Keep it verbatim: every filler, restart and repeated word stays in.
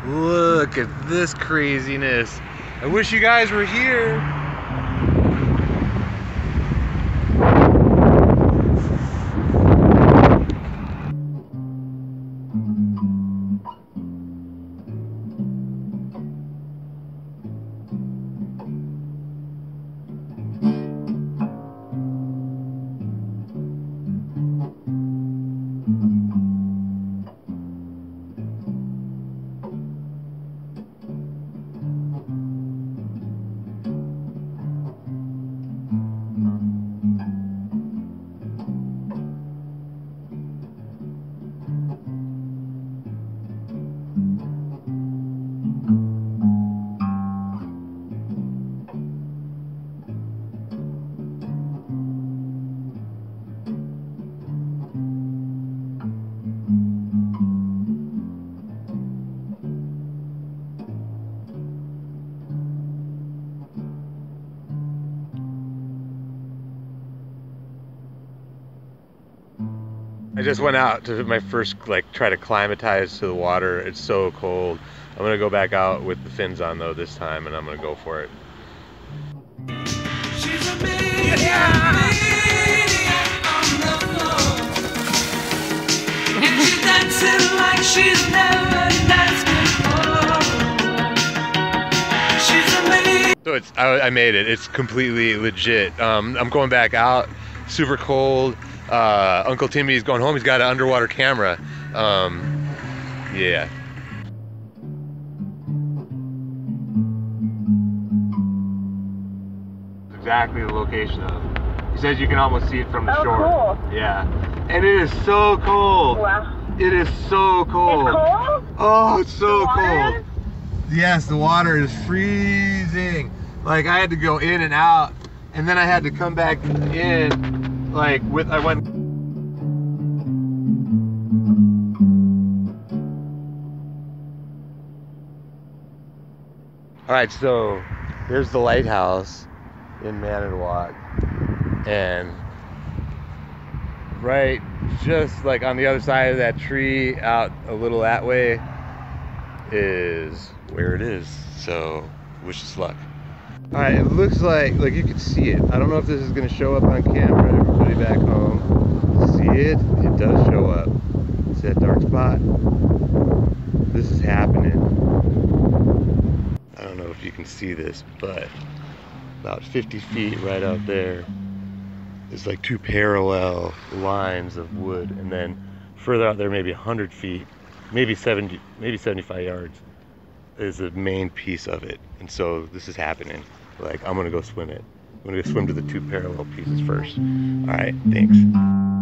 Look at this craziness. I wish you guys were here. I just went out to my first, like, try to climatize to the water. It's so cold. I'm gonna go back out with the fins on though this time, and I'm gonna go for it. She's a maniac, yeah. maniac on the floor. And she's dancing like she's never danced before. She's a maniac. So it's, I, I made it. It's completely legit. Um, I'm going back out, super cold. Uh, Uncle Timmy's going home. He's got an underwater camera. Um, yeah. Exactly the location of it. He says you can almost see it from the oh, shore. Cool. Yeah. And it is so cold. Wow. It is so cold. It's cold? Oh, it's so cold. Is? Yes, the water is freezing. Like, I had to go in and out, and then I had to come back in. Like, with, I went. All right, so here's the lighthouse in Manitowoc, and right just like on the other side of that tree out a little that way is where it is. So wish us luck. All right, it looks like, like you can see it. I don't know if this is gonna show up on camera, everybody back home. See it? It does show up. See that dark spot? This is happening. I don't know if you can see this, but about fifty feet right out there is like two parallel lines of wood, and then further out there, maybe one hundred feet, maybe seventy, maybe seventy-five yards, is the main piece of it. And so this is happening. Like, I'm gonna go swim it. I'm gonna go swim to the two parallel pieces first. All right, thanks.